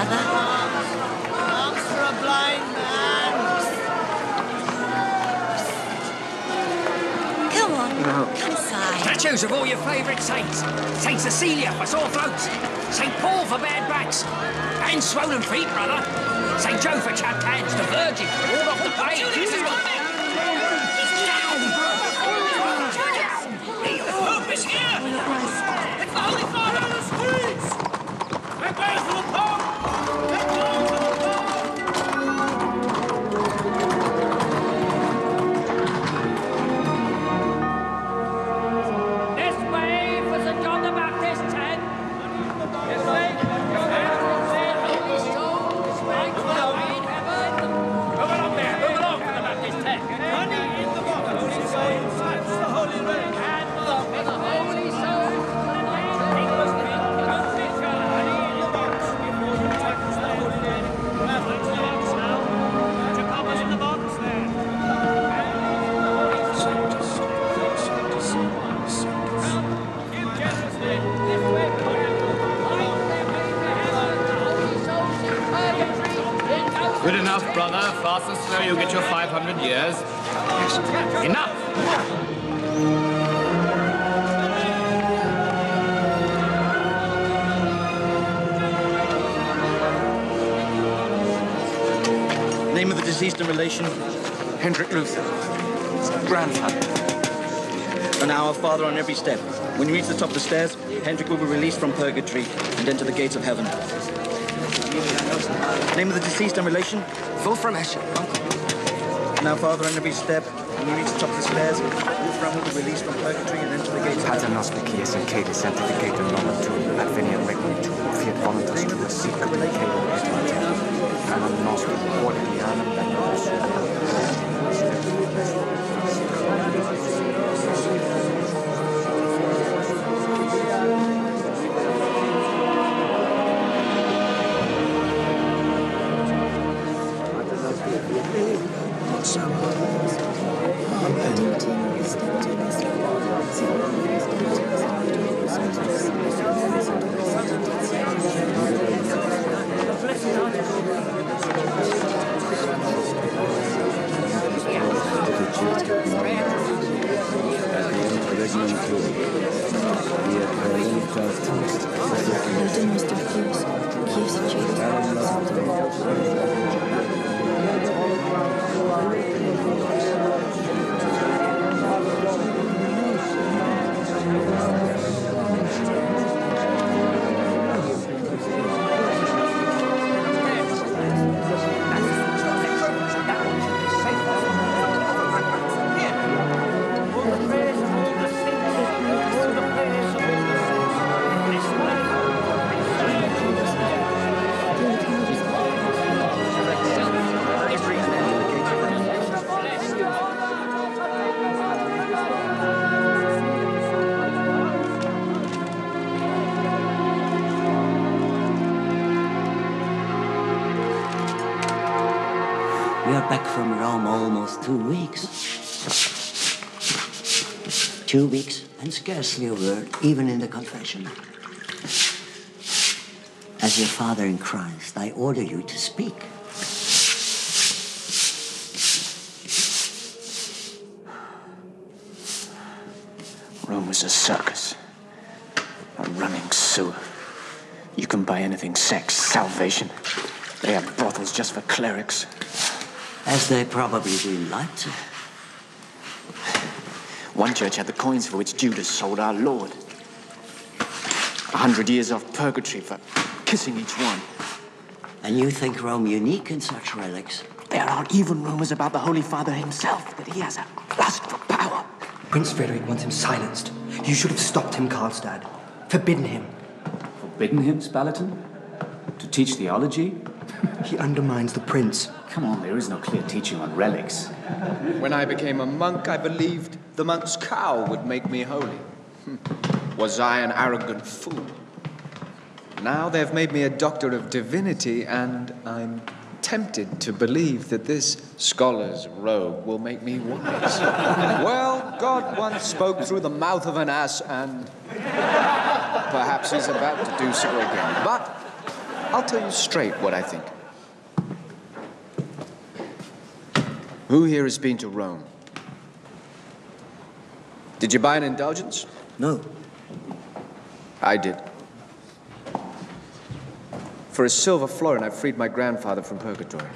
brother. Arms for a blind man. Come on, come inside. Statues of all your favourite saints. Saint Cecilia for sore throats. Saint Paul for bad backs. And swollen feet, brother. Saint Joe for chapped hands. The Virgin for all off the page. Pope is here! It's the Holy Father on the streets! Make way for the Pope! Make way for the Pope! This way for St. John the Baptist tent. This way for John the Baptist holy souls. Right to the way in heaven. Move along there. Move along for the Baptist tent. money in the box! Holy souls, that's the Holy Relic! Good enough, brother. Fast and slow, you'll get your 500 years. Enough! Name of the deceased and relation? Hendrik Luther. Grandfather. An Our Father on every step. When you reach the top of the stairs, Hendrik will be released from purgatory and enter the gates of heaven. Name of the deceased and relation? Wolfram Escher, uncle. An Our Father on every step. When you reach the top of the stairs, Wolfram will be released from purgatory and enter the gates of heaven. Pater noster qui es in cede sanctificatum nomen tuum, adveniat regnum tuum, fiat voluntas tua sicut in caelum et in terra. Panem nostrum quotidianum da nobis We are back from Rome almost 2 weeks. 2 weeks and scarcely a word, even in the confession. As your father in Christ, I order you to speak. Rome was a circus. A running sewer. You can buy anything, sex, salvation. They have brothels just for clerics. As they probably do in Leipzig. One church had the coins for which Judas sold our Lord. 100 years of purgatory for kissing each one. And you think Rome unique in such relics? There are even rumors about the Holy Father himself, that he has a lust for power. Prince Frederick wants him silenced. You should have stopped him, Karlstad. Forbidden him. Forbidden him, Spalatin? To teach theology? He undermines the prince. Come on, there is no clear teaching on relics. When I became a monk, I believed the monk's cow would make me holy. Was I an arrogant fool? Now they've made me a doctor of divinity, and I'm tempted to believe that this scholar's robe will make me wise. Well, God once spoke through the mouth of an ass, and perhaps he's about to do so again. But I'll tell you straight what I think. Who here has been to Rome? Did you buy an indulgence? No. I did. For a silver florin, I freed my grandfather from purgatory.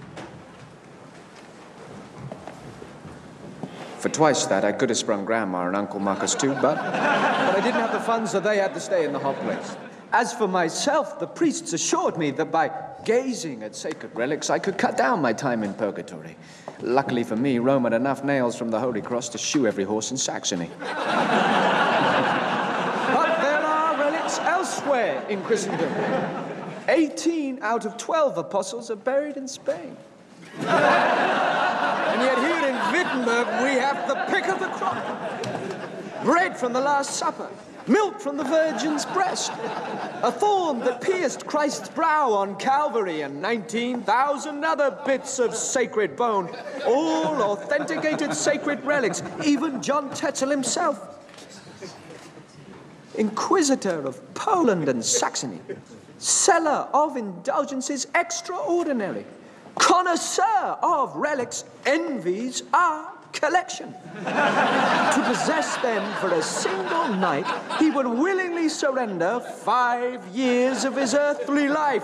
For twice that, I could have sprung Grandma and Uncle Marcus too, but I didn't have the funds, so they had to stay in the hot place. As for myself, the priests assured me that by gazing at sacred relics, I could cut down my time in purgatory. Luckily for me, Rome had enough nails from the Holy Cross to shoe every horse in Saxony. But there are relics elsewhere in Christendom. 18 out of 12 apostles are buried in Spain. And yet here in Wittenberg, we have the pick of the crop. Bread from the Last Supper, milk from the Virgin's breast, a thorn that pierced Christ's brow on Calvary, and 19,000 other bits of sacred bone, all authenticated sacred relics, even John Tetzel himself. Inquisitor of Poland and Saxony, seller of indulgences extraordinary, connoisseur of relics, envies our collection. To possess them for a single night, he would willingly surrender 5 years of his earthly life.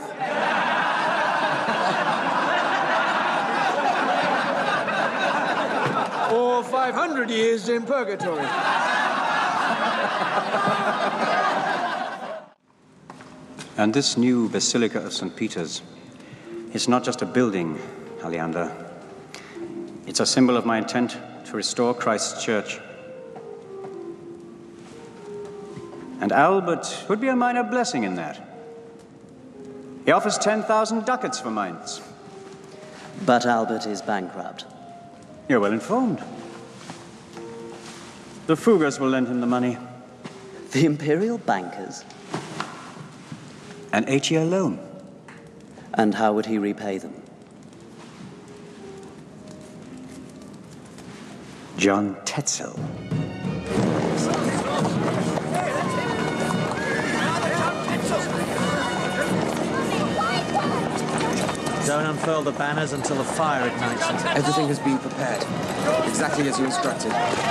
Or 500 years in purgatory. And this new Basilica of St. Peter's is not just a building, Aleander. It's a symbol of my intent to restore Christ's church. And Albert would be a minor blessing in that. He offers 10,000 ducats for mines. But Albert is bankrupt. You're well informed. The Fuggers will lend him the money. The imperial bankers? An 8-year loan. And how would he repay them? John Tetzel. Don't unfurl the banners until the fire ignites them. Everything has been prepared, exactly as you instructed.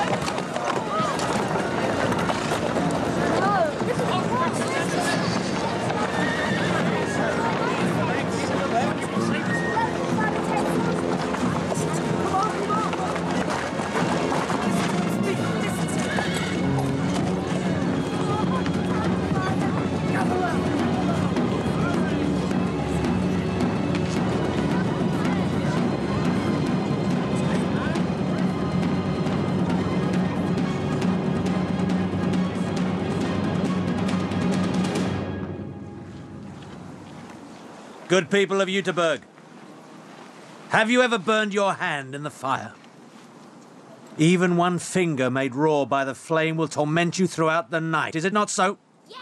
Good people of Jüterbog, have you ever burned your hand in the fire? Even one finger made raw by the flame will torment you throughout the night. Is it not so? Yes.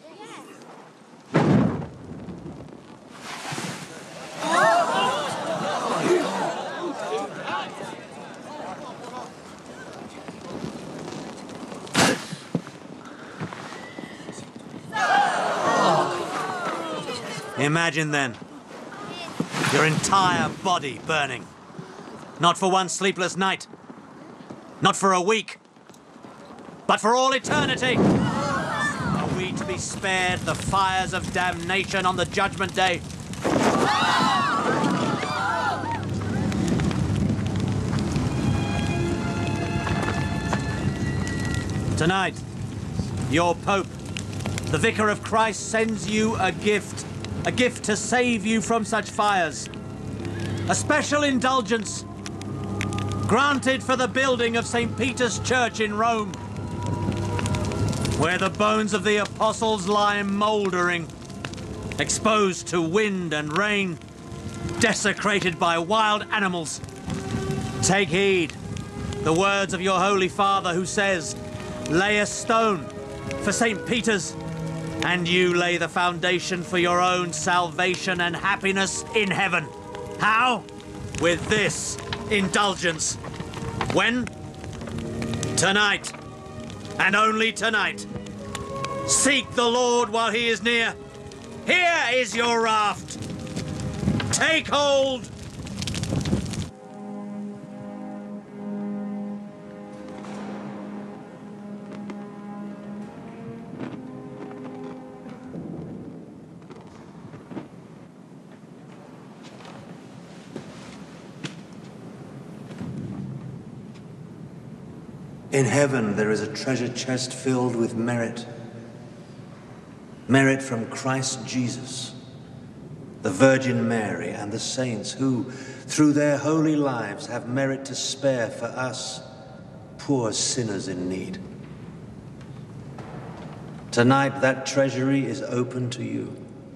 Imagine then, your entire body burning. Not for one sleepless night, not for a week, but for all eternity. Are we to be spared the fires of damnation on the judgment day? Tonight, your Pope, the Vicar of Christ, sends you a gift to save you from such fires. A special indulgence granted for the building of St. Peter's Church in Rome, where the bones of the apostles lie mouldering, exposed to wind and rain, desecrated by wild animals. Take heed, the words of your Holy Father who says, "Lay a stone for St. Peter's, and you lay the foundation for your own salvation and happiness in heaven." How? With this indulgence. When? Tonight. And only tonight. Seek the Lord while he is near. Here is your raft. Take hold. In heaven there is a treasure chest filled with merit. Merit from Christ Jesus, the Virgin Mary, and the saints who, through their holy lives, have merit to spare for us, poor sinners in need. Tonight that treasury is open to you.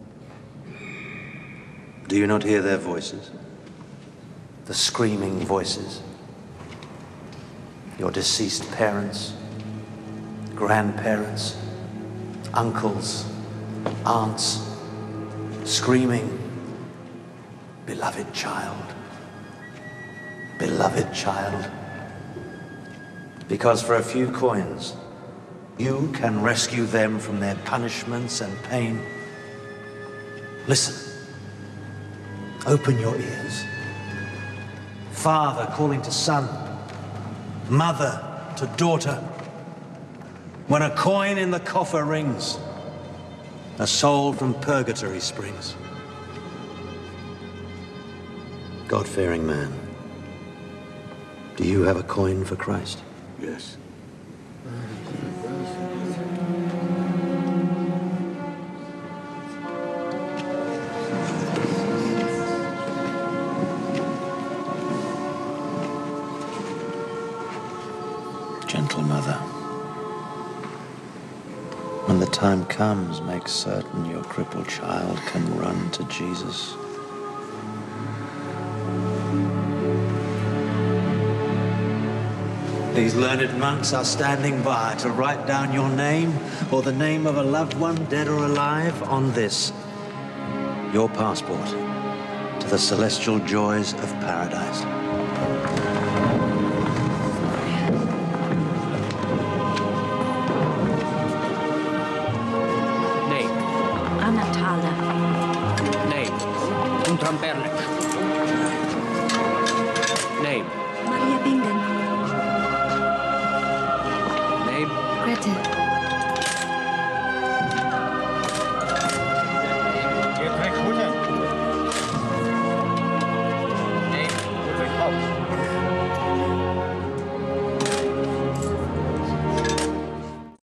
Do you not hear their voices? The screaming voices. Your deceased parents, grandparents, uncles, aunts, screaming, beloved child, beloved child. Because for a few coins, you can rescue them from their punishments and pain. Listen, open your ears. Father calling to son, mother to daughter. When a coin in the coffer rings, a soul from purgatory springs. God-fearing man, do you have a coin for Christ? Yes. Gentle mother, when the time comes, make certain your crippled child can run to Jesus. These learned monks are standing by to write down your name or the name of a loved one, dead or alive, on this, your passport to the celestial joys of paradise.